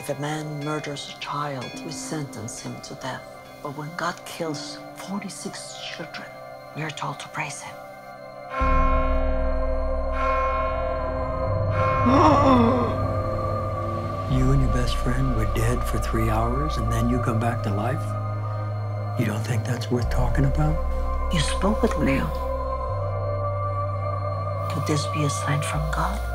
If a man murders a child, we sentence him to death. But when God kills 46 children, we are told to praise him. You and your best friend were dead for 3 hours, and then you come back to life? You don't think that's worth talking about? You spoke with Julio. Could this be a sign from God?